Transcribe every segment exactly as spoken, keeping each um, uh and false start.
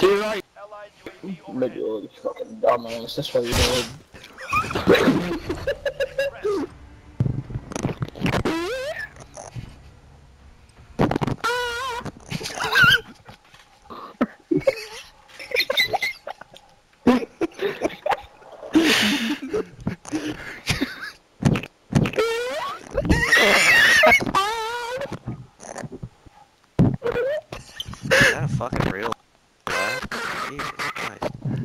To your right. Make you look fucking dumbass. That's what you did. Is that a fucking real laugh? Jesus Christ.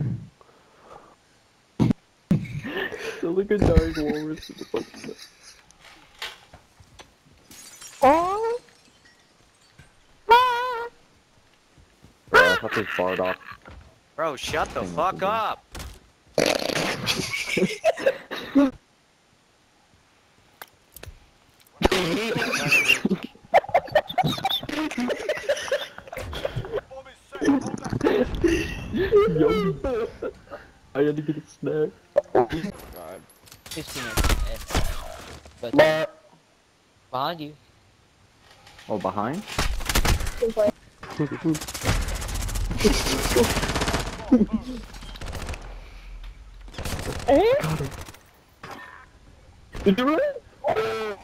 So look at Dark Walrus with the fucking. Oh! Bro, I fucking farted off. Bro, shut the fuck up! Yo, I had to get a snack. God. fifteen minutes. But behind you. Oh, behind? Got him. Did you run?